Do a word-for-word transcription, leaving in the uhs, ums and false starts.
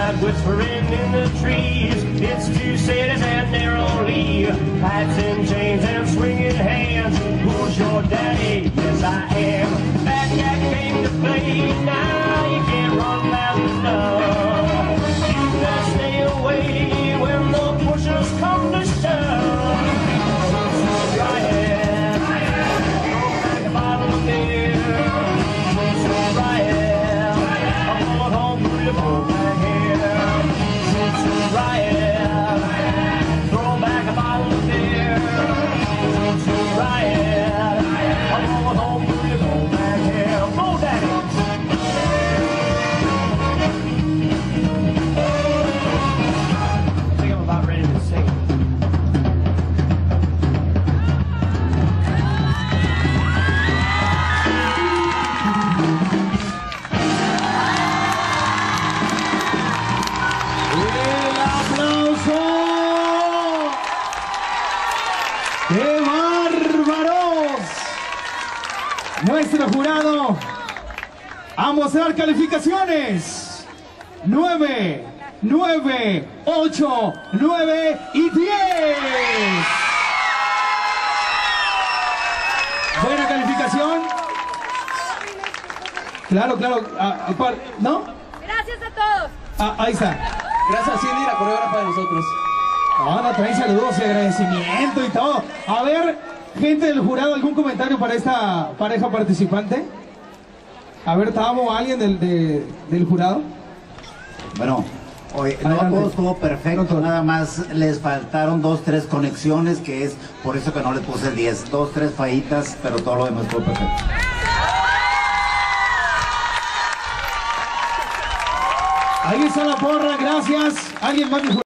night whispering in the trees. It's two cities and narrowly, hats and chains and swinging hands. Who's your daddy? Yes, I am. That cat came to play. Now you can't run fast enough. You gotta stay away when the pushers come to shove. So dry it, throw back a bottle of beer. So dry it, I'm going home to the boat back here. So dry it, throw back a bottle of beer. So dry it, I'm going home to the boat back here. Go, Daddy. I think I'm about ready to sing. ¡Qué bárbaros! Nuestro jurado a mostrar calificaciones nueve, nueve, ocho, nueve y diez. Buena calificación. Claro, claro. A, a par, ¿no? Gracias a todos. Ah, ahí está. Gracias, Cindy, la coreógrafa de nosotros. Ahora traen saludos y agradecimiento y todo. A ver, gente del jurado, ¿algún comentario para esta pareja participante? A ver, Tamo, ¿alguien del, de, del jurado? Bueno, hoy no Adelante. todo estuvo perfecto, No todo. nada más les faltaron dos, tres conexiones, que es por eso que no les puse el diez. Dos, tres fallitas, pero todo lo demás estuvo perfecto. Ahí está la porra, gracias. ¿Alguien más?